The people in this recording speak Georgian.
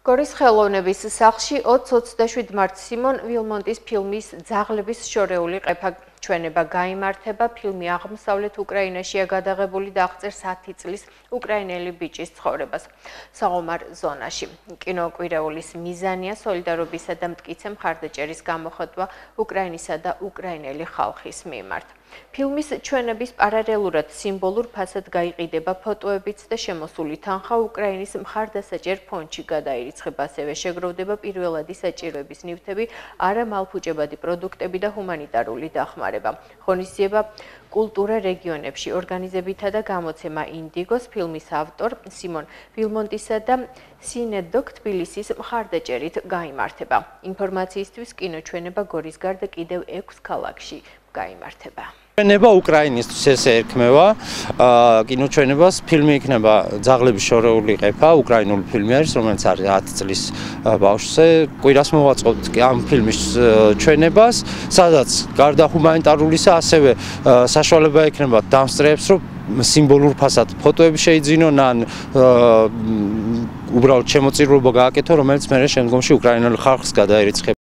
გორის ხელოვნების სახლში 27 მარტს სიმონ ვილმონტის ფილმის „ძაღლების შორეული ყეფა“ ჩვენება გაიმართება. ფილმი აღმოსავლეთ უკრაინაშია გადაღებული და აღწერს 10 წლის უკრაინელი ბიჭის ცხოვრებას საომარ ზონაში. კინოკვირეულის მიზანია სოლიდარობისა და მტკიცე მხარდაჭერის გამოხატვა უკრაინისა და უკრაინელი ხალხის მიმართ. ფილმის ჩვენების პარალელურად სიმბოლურ ფასად გაიყიდება ფოტოებიც და შემოსული თანხა უკრაინის მხარდასაჭერ ფონდში გადაირიცხება. ასევე შეგროვდება პირველადი საჭიროების ნივთები, არამალფუჭებადი პროდუქტები და ჰუმანიტარული დახმარება. ღონისძიება კულტურა რეგიონებში ორგანიზებითა და გამოცემა ინდიგოს ფილმის ავტორ სიმონ ვილმონტისა და სინედოკ თბილისის მხარდაჭერით გაიმართება. ინფორმაციისთვის კინოჩვენება გორის გარდა კიდევ 6 ქალაქში გაიმართება. ჩვენება უკრაინისთვის ესე ერქმევა კინოჩვენებას. ფილმი იქნება „ძაღლების შორეული ყეფა“, უკრაინული ფილმი არის, რომელიც არის 10 წლის ბავშვზე. კვირას მოვაწყობთ ამ ფილმის ჩვენებას, სადაც გარდა ჰუმანიტარულისა, ასევე საშუალება ექნება დამსწრეებს, რომ სიმბოლურ ფასად ფოტოები შეიძინონ ან უბრალოდ შემოწირულობა გააკეთონ, რომელიც მერე შემდგომში უკრაინელ ხალხს გადაერიცხება.